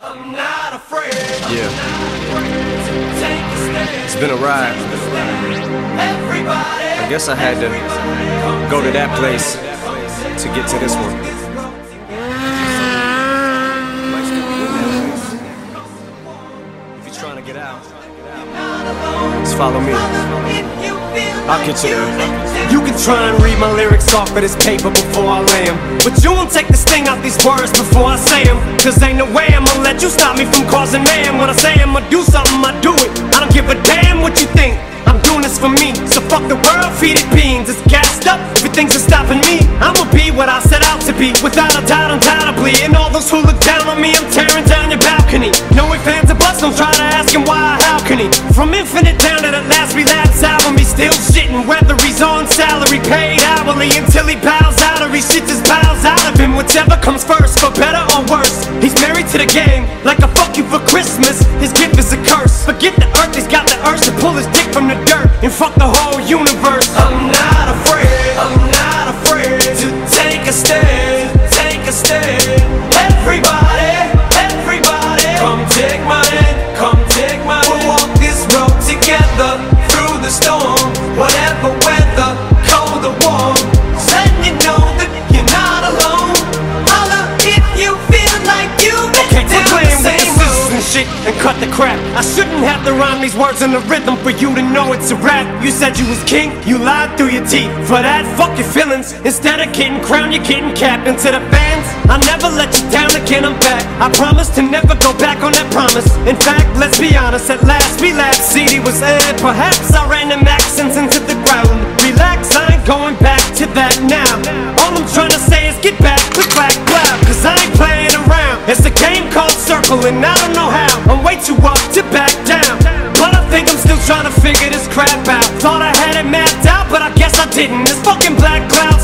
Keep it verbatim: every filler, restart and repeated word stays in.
I'm not afraid. Yeah. Take a stand. It's been a ride. Everybody. I guess I had to go to that place to get to this one. If you're trying to get out, just follow me. I'll get you there. You can try and read my lyrics off of this paper before I lay them, but you won't take the sting out these words before I say them. Cause ain't no way I'ma let you stop me from causing mayhem. When I say I'ma do something, I do it. I don't give a damn what you think. I'm doing this for me, so fuck the world, feed it beans. It's gassed up, everything's just stopping me. I'ma be what I set out to be, without a doubt, undoubtedly. And all those who look down on me, I'm tearing down your balcony. No ifs, ands, or buts, don't try to ask him why or how can he. From Infinite down to the last relapse album, he's still shitting, whether he's on salary, paid hourly, until he bows out or he shit just bows out of him. Whichever comes first, for better or worse. He's married to the game, like a fuck you for Christmas. His gift is a curse. Forget the earth, he's got the urge to pull his dick from the dirt and fuck the whole universe. I'm not afraid, I'm not afraid to take a stand, take a stand. Everybody, everybody, come take my hand, come take my hand. We'll walk this road together through the storm, whatever weather, cold or warm. Letting you know that you're not alone. Holla if you feel like you've been down the same road. Shit and cut the crap. I shouldn't have to rhyme these words in the rhythm for you to know it's a rap. You said you was king, you lied through your teeth. For that, fuck your feelings. Instead of getting crowned, you're getting capped. And to the fans, I'll never let you down again, I'm back. I promise to never go back on that promise. In fact, let's be honest, at last we laughed. C D was aired, perhaps I ran them accents into the ground. Relax, I ain't going back to that now. All I'm trying to say is get back, click, clack, clap. Cause I ain't playing around. It's a game called Circle and I don't know how. I'm way too up to back down, but I think I'm still trying to figure this crap out. Thought I had it mapped out, but I guess I didn't. This fucking black cloud